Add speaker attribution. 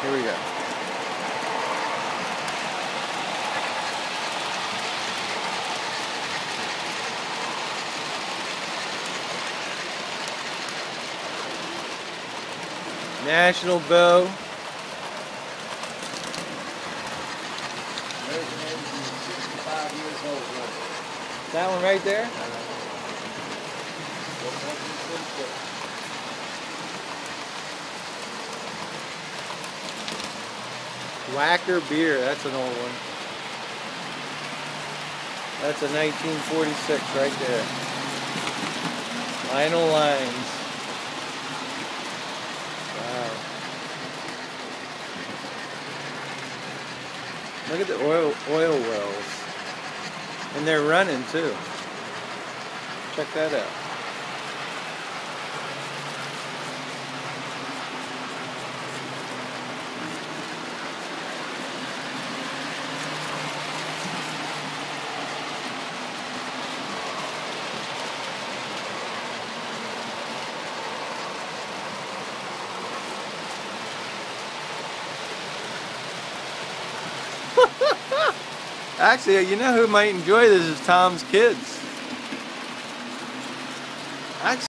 Speaker 1: Here we go. National Bow.
Speaker 2: There's an engine that's 65 years old.
Speaker 1: That one right there? Whacker beer, that's an old one. That's a 1946 right there. Lionel Lines. Wow. Look at the oil wells. And they're running too. Check that out. Actually, you know who might enjoy this is Tom's kids. Actually,